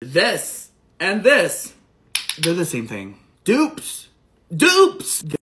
This and this, they're the same thing. Dupes. Dupes!